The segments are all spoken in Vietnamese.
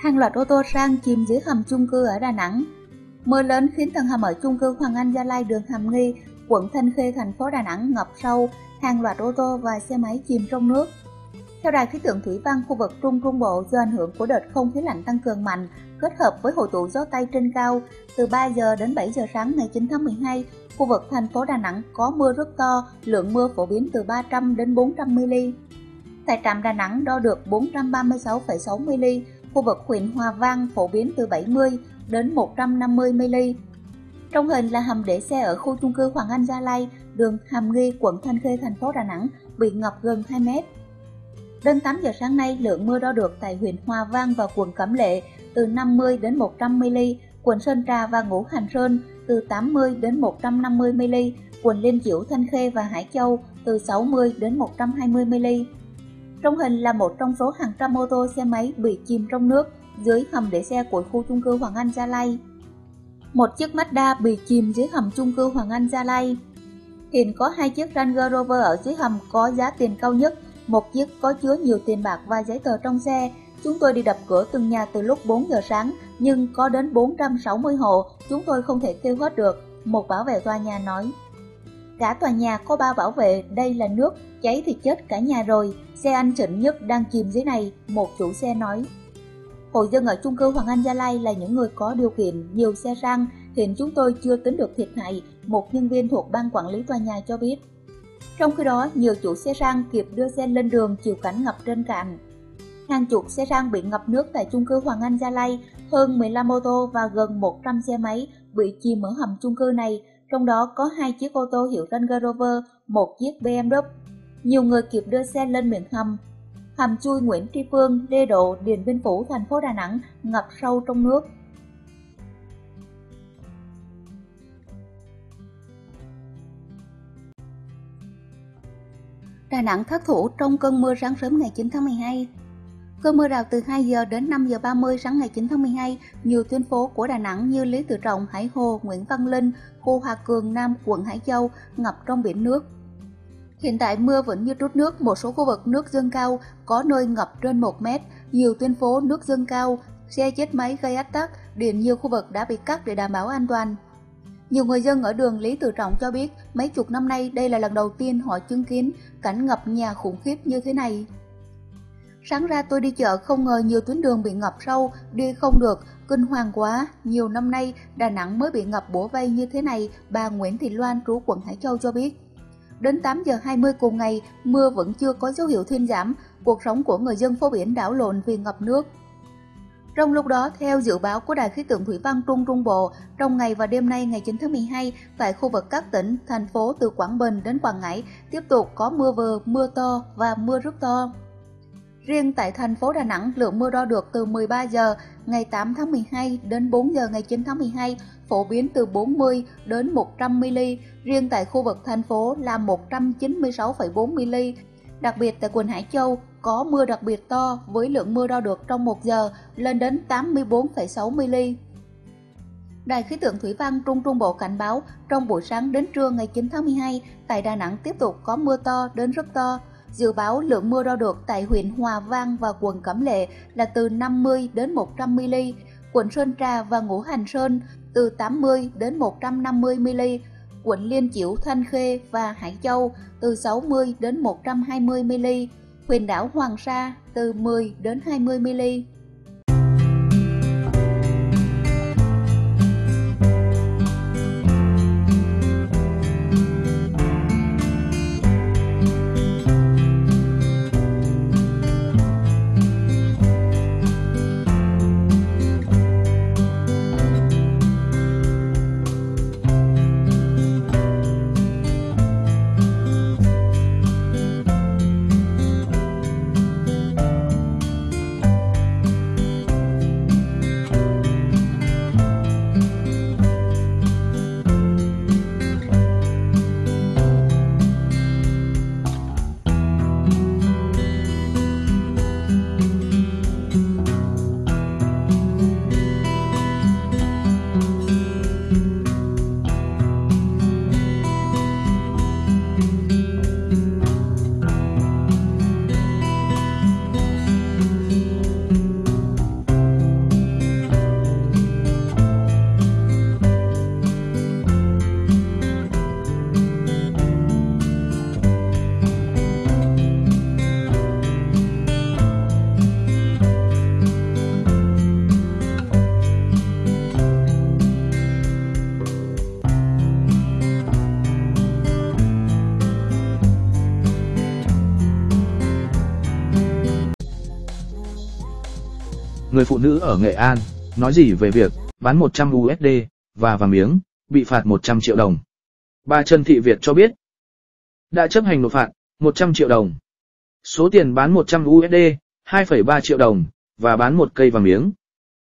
Hàng loạt ô tô sang chìm dưới hầm chung cư ở Đà Nẵng. Mưa lớn khiến tầng hầm ở chung cư Hoàng Anh Gia Lai, đường Hàm Nghi, quận Thanh Khê, thành phố Đà Nẵng ngập sâu, hàng loạt ô tô và xe máy chìm trong nước. Theo Đài khí tượng thủy văn khu vực Trung Trung Bộ, do ảnh hưởng của đợt không khí lạnh tăng cường mạnh kết hợp với hội tụ gió Tây trên cao, từ 3 giờ đến 7 giờ sáng ngày 9 tháng 12, khu vực thành phố Đà Nẵng có mưa rất to, lượng mưa phổ biến từ 300 đến 400 mm. Tại trạm Đà Nẵng đo được 436,6 mm, khu vực huyện Hòa Vang phổ biến từ 70 đến 150 mm. Trong hình là hầm để xe ở khu chung cư Hoàng Anh Gia Lai, đường Hàm Nghi, quận Thanh Khê, thành phố Đà Nẵng bị ngập gần 2 mét. Đến 8 giờ sáng nay, lượng mưa đo được tại huyện Hòa Vang và quận Cẩm Lệ từ 50 đến 100 mm, quận Sơn Trà và Ngũ Hành Sơn từ 80 đến 150 mm, quận Liên Chiểu, Thanh Khê và Hải Châu từ 60 đến 120 mm. Trong hình là một trong số hàng trăm ô tô xe máy bị chìm trong nước dưới hầm để xe của khu chung cư Hoàng Anh Gia Lai. Một chiếc Mazda bị chìm dưới hầm chung cư Hoàng Anh Gia Lai. Hiện có 2 chiếc Range Rover ở dưới hầm có giá tiền cao nhất, một chiếc có chứa nhiều tiền bạc và giấy tờ trong xe. Chúng tôi đi đập cửa từng nhà từ lúc 4 giờ sáng, nhưng có đến 460 hộ, chúng tôi không thể kêu hết được, một bảo vệ tòa nhà nói. Cả tòa nhà có 3 bảo vệ, đây là nước, cháy thì chết cả nhà rồi, xe anh xịn nhất đang chìm dưới này, một chủ xe nói. Hộ dân ở chung cư Hoàng Anh Gia Lai là những người có điều kiện, nhiều xe sang, hiện chúng tôi chưa tính được thiệt hại, một nhân viên thuộc ban quản lý tòa nhà cho biết. Trong khi đó, nhiều chủ xe sang kịp đưa xe lên đường chịu cảnh ngập trên cạn. Hàng chục xe sang bị ngập nước tại chung cư Hoàng Anh Gia Lai, hơn 15 ô tô và gần 100 xe máy bị chìm ở hầm chung cư này, trong đó có 2 chiếc ô tô hiệu Range Rover, một chiếc BMW. Nhiều người kịp đưa xe lên miệng hầm. Hầm chui Nguyễn Tri Phương, Lê Độ, Điện Biên Phủ, thành phố Đà Nẵng ngập sâu trong nước. Đà Nẵng thất thủ trong cơn mưa sáng sớm ngày 9 tháng 12. Cơn mưa rào từ 2 giờ đến 5 giờ 30 sáng ngày 9 tháng 12, nhiều tuyến phố của Đà Nẵng như Lý Tự Trọng, Hải Hồ, Nguyễn Văn Linh, khu Hòa Cường Nam, quận Hải Châu ngập trong biển nước. Hiện tại mưa vẫn như trút nước, một số khu vực nước dâng cao, có nơi ngập trên 1 mét, nhiều tuyến phố nước dâng cao, xe chết máy gây ách tắc, điện nhiều khu vực đã bị cắt để đảm bảo an toàn. Nhiều người dân ở đường Lý Tự Trọng cho biết mấy chục năm nay đây là lần đầu tiên họ chứng kiến cảnh ngập nhà khủng khiếp như thế này. Sáng ra tôi đi chợ không ngờ nhiều tuyến đường bị ngập sâu, đi không được, kinh hoàng quá. Nhiều năm nay Đà Nẵng mới bị ngập bủa vây như thế này, bà Nguyễn Thị Loan, trú quận Hải Châu cho biết. Đến 8 giờ 20 cùng ngày, mưa vẫn chưa có dấu hiệu thuyên giảm, cuộc sống của người dân phố biển đảo lộn vì ngập nước. Trong lúc đó, theo dự báo của Đài khí tượng thủy văn Trung Trung Bộ, trong ngày và đêm nay ngày 9 tháng 12, tại khu vực các tỉnh, thành phố từ Quảng Bình đến Quảng Ngãi tiếp tục có mưa vừa, mưa to và mưa rất to. Riêng tại thành phố Đà Nẵng, lượng mưa đo được từ 13 giờ ngày 8 tháng 12 đến 4 giờ ngày 9 tháng 12, phổ biến từ 40 đến 100 mm, riêng tại khu vực thành phố là 196,4 mm. Đặc biệt tại quận Hải Châu có mưa đặc biệt to với lượng mưa đo được trong 1 giờ lên đến 84,6 mm. Đài khí tượng thủy văn Trung Trung Bộ cảnh báo trong buổi sáng đến trưa ngày 9 tháng 12, tại Đà Nẵng tiếp tục có mưa to đến rất to. Dự báo lượng mưa đo được tại huyện Hòa Vang và quận Cẩm Lệ là từ 50 đến 100 mm, quận Sơn Trà và Ngũ Hành Sơn từ 80 đến 150 mm, quận Liên Chiểu, Thanh Khê và Hải Châu từ 60 đến 120 mm, huyện đảo Hoàng Sa từ 10 đến 20 mm. người phụ nữ ở Nghệ An nói gì về việc bán 100 USD và vàng miếng, bị phạt 100 triệu đồng. Bà Trần Thị Việt cho biết đã chấp hành nộp phạt 100 triệu đồng. Số tiền bán 100 USD, 2,3 triệu đồng và bán một cây vàng miếng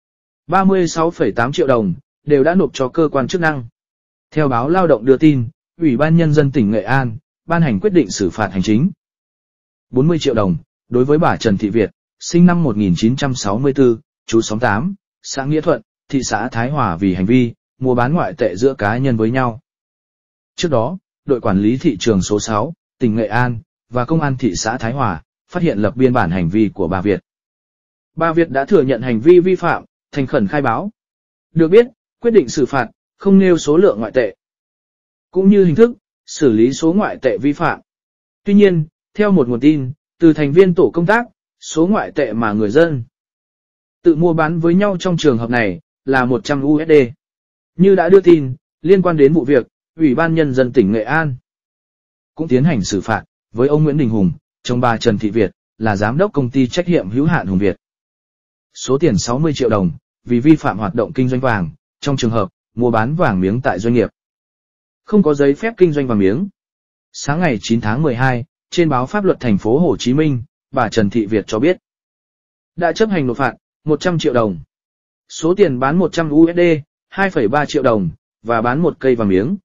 36,8 triệu đồng đều đã nộp cho cơ quan chức năng. Theo báo Lao động đưa tin, Ủy ban Nhân dân tỉnh Nghệ An ban hành quyết định xử phạt hành chính 40 triệu đồng đối với bà Trần Thị Việt, sinh năm 1964, trú xóm 8, xã Nghĩa Thuận, thị xã Thái Hòa vì hành vi mua bán ngoại tệ giữa cá nhân với nhau. Trước đó, đội quản lý thị trường số 6, tỉnh Nghệ An và công an thị xã Thái Hòa phát hiện lập biên bản hành vi của bà Việt. Bà Việt đã thừa nhận hành vi vi phạm, thành khẩn khai báo. Được biết, quyết định xử phạt không nêu số lượng ngoại tệ, cũng như hình thức xử lý số ngoại tệ vi phạm. Tuy nhiên, theo một nguồn tin từ thành viên tổ công tác, số ngoại tệ mà người dân tự mua bán với nhau trong trường hợp này là 100 USD. Như đã đưa tin, liên quan đến vụ việc, Ủy ban Nhân dân tỉnh Nghệ An cũng tiến hành xử phạt với ông Nguyễn Đình Hùng, chồng bà Trần Thị Việt, là giám đốc công ty trách nhiệm hữu hạn Hùng Việt. Số tiền 60 triệu đồng vì vi phạm hoạt động kinh doanh vàng trong trường hợp mua bán vàng miếng tại doanh nghiệp không có giấy phép kinh doanh vàng miếng. Sáng ngày 9 tháng 12, trên báo Pháp luật thành phố Hồ Chí Minh, bà Trần Thị Việt cho biết đã chấp hành nộp phạt 100 triệu đồng. Số tiền bán 100 USD, 2,3 triệu đồng và bán một cây vàng miếng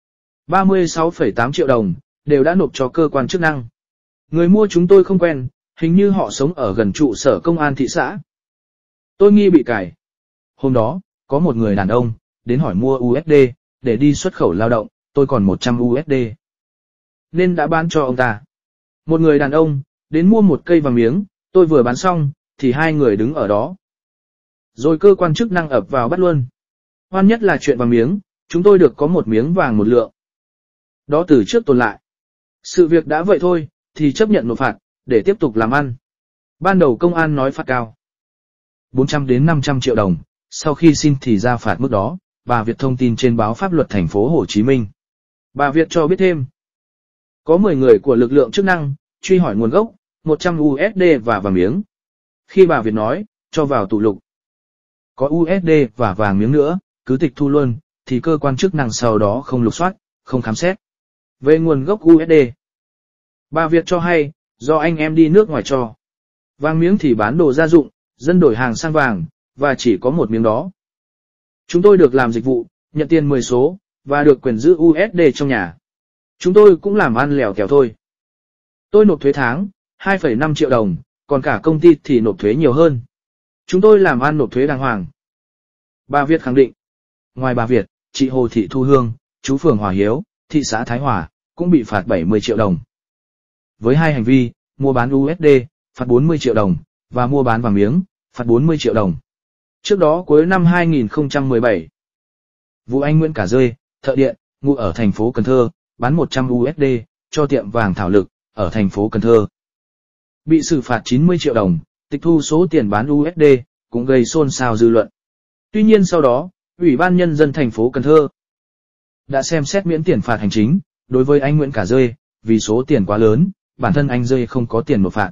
36,8 triệu đồng đều đã nộp cho cơ quan chức năng. Người mua chúng tôi không quen, hình như họ sống ở gần trụ sở công an thị xã. Tôi nghi bị cài. Hôm đó, có một người đàn ông đến hỏi mua USD để đi xuất khẩu lao động, tôi còn 100 USD nên đã bán cho ông ta. Một người đàn ông đến mua một cây vàng miếng, tôi vừa bán xong thì hai người đứng ở đó. Rồi cơ quan chức năng ập vào bắt luôn. Oan nhất là chuyện vàng miếng, chúng tôi được có một miếng vàng một lượng. Đó từ trước tồn lại. Sự việc đã vậy thôi, thì chấp nhận nộp phạt, để tiếp tục làm ăn. Ban đầu công an nói phạt cao 400 đến 500 triệu đồng, sau khi xin thì ra phạt mức đó, bà Việt thông tin trên báo Pháp luật thành phố Hồ Chí Minh. Bà Việt cho biết thêm, có 10 người của lực lượng chức năng truy hỏi nguồn gốc 100 USD và vàng miếng. Khi bà Việt nói, cho vào tủ lục, có USD và vàng miếng nữa, cứ tịch thu luôn, thì cơ quan chức năng sau đó không lục soát, không khám xét về nguồn gốc USD. Bà Việt cho hay, do anh em đi nước ngoài cho vàng miếng thì bán đồ gia dụng, dân đổi hàng sang vàng, và chỉ có một miếng đó. Chúng tôi được làm dịch vụ, nhận tiền 10 số, và được quyền giữ USD trong nhà. Chúng tôi cũng làm ăn lèo tèo thôi. Tôi nộp thuế tháng, 2,5 triệu đồng, còn cả công ty thì nộp thuế nhiều hơn. Chúng tôi làm ăn nộp thuế đàng hoàng. Bà Việt khẳng định. Ngoài bà Việt, chị Hồ Thị Thu Hương, trú phường Hòa Hiếu, thị xã Thái Hòa, cũng bị phạt 70 triệu đồng. Với hai hành vi, mua bán USD, phạt 40 triệu đồng, và mua bán vàng miếng, phạt 40 triệu đồng. Trước đó cuối năm 2017, vụ anh Nguyễn Cả Rơi, thợ điện, ngụ ở thành phố Cần Thơ, bán 100 USD cho tiệm vàng Thảo Lực ở thành phố Cần Thơ, bị xử phạt 90 triệu đồng, tịch thu số tiền bán USD, cũng gây xôn xao dư luận. Tuy nhiên sau đó, Ủy ban Nhân dân thành phố Cần Thơ đã xem xét miễn tiền phạt hành chính đối với anh Nguyễn Cả Rơi, vì số tiền quá lớn, bản thân anh Rơi không có tiền nộp phạt.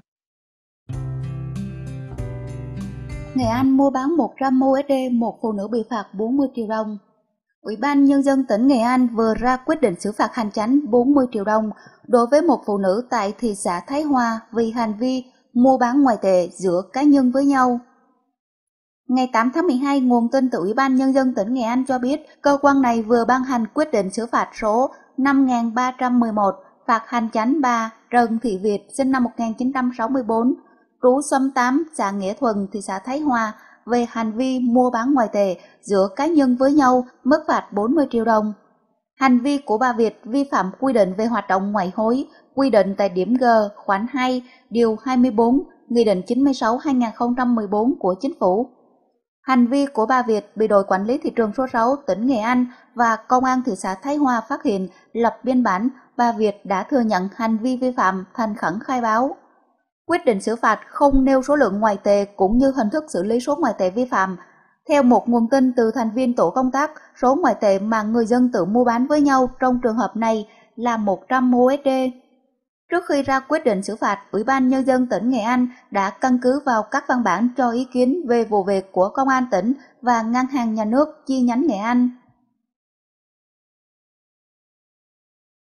Nghệ An mua bán 100 USD, một phụ nữ bị phạt 40 triệu đồng. Ủy ban Nhân dân tỉnh Nghệ An vừa ra quyết định xử phạt hành chính 40 triệu đồng đối với một phụ nữ tại thị xã Thái Hòa vì hành vi mua bán ngoại tệ giữa cá nhân với nhau. Ngày 8 tháng 12, nguồn tin từ Ủy ban Nhân dân tỉnh Nghệ An cho biết cơ quan này vừa ban hành quyết định xử phạt số 5311 phạt hành chính bà Trần Thị Việt, sinh năm 1964, trú xóm 8, xã Nghĩa Thuận, thị xã Thái Hòa, về hành vi mua bán ngoại tệ giữa cá nhân với nhau, mức phạt 40 triệu đồng. Hành vi của bà Việt vi phạm quy định về hoạt động ngoại hối, quy định tại điểm G, khoản 2, điều 24, Nghị định 96/2014 của Chính phủ. Hành vi của bà Việt bị đội quản lý thị trường số 6 tỉnh Nghệ An và công an thị xã Thái Hòa phát hiện, lập biên bản. Bà Việt đã thừa nhận hành vi vi phạm, thành khẩn khai báo. Quyết định xử phạt không nêu số lượng ngoại tệ cũng như hình thức xử lý số ngoại tệ vi phạm. Theo một nguồn tin từ thành viên tổ công tác, số ngoại tệ mà người dân tự mua bán với nhau trong trường hợp này là 100 USD. Trước khi ra quyết định xử phạt, Ủy ban Nhân dân tỉnh Nghệ An đã căn cứ vào các văn bản cho ý kiến về vụ việc của Công an tỉnh và Ngân hàng Nhà nước chi nhánh Nghệ An.